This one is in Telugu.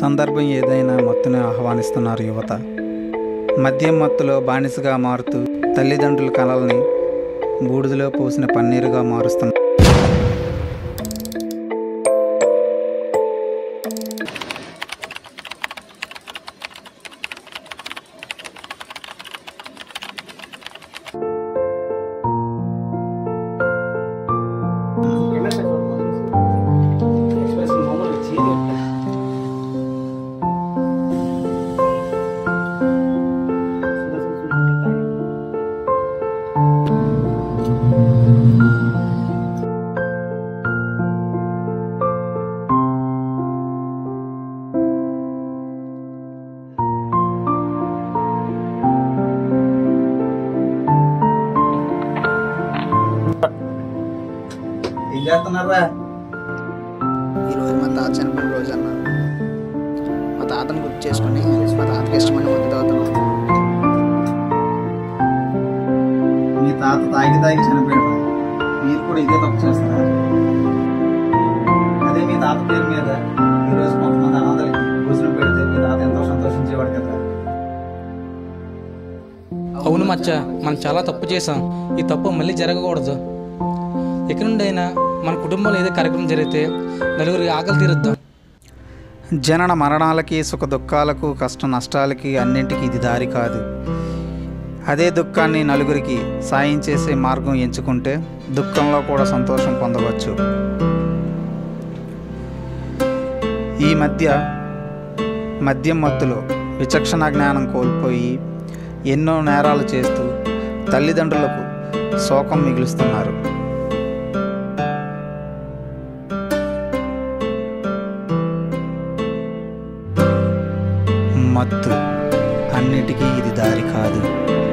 సందర్భం ఏదైనా మత్తుని ఆహ్వానిస్తున్నారు యువత. మద్యం మత్తులో బానిసగా మారుతూ తల్లిదండ్రుల కలల్ని బూడిదలో పోసిన పన్నీరుగా మారుస్తున్నారు. ఈరోజు మా తాత చనిపోయిన రోజు అన్న. మా తాతను గుర్తు చేసుకుని మా తాతకి ఇష్టమైన మందు తాగుతున్నాను. మీ తాత తాగి చనిపోయాడు, మీరు కూడా ఇదే తప్పు చేస్తారా? అదే మీ తాత పేరు మీద ఈరోజు కొంతమంది అనాథలకి భోజనం పెడితే మీ తాత ఎంతో సంతోషించేవాడు కదా. అవును మచ్చ, మనం చాలా తప్పు చేసాం. ఈ తప్పు మళ్ళీ జరగకూడదు. ఇక నుండి అయినా మన కుటుంబంలో ఏదో కార్యక్రమం జరిగితే నలుగురికి ఆకలి తీరుద్దాం. జనన మరణాలకి, సుఖ దుఃఖాలకు, కష్ట నష్టాలకి అన్నింటికి ఇది దారి కాదు. అదే దుఃఖాన్ని నలుగురికి సాయం చేసే మార్గం ఎంచుకుంటే దుఃఖంలో కూడా సంతోషం పొందవచ్చు. ఈ మధ్య మద్యం మత్తులో విచక్షణ జ్ఞానం కోల్పోయి ఎన్నో నేరాలు చేస్తూ తల్లిదండ్రులకు శోకం మిగులుస్తున్నారు. మత్తు అన్నిటికీ ఇది దారి కాదు.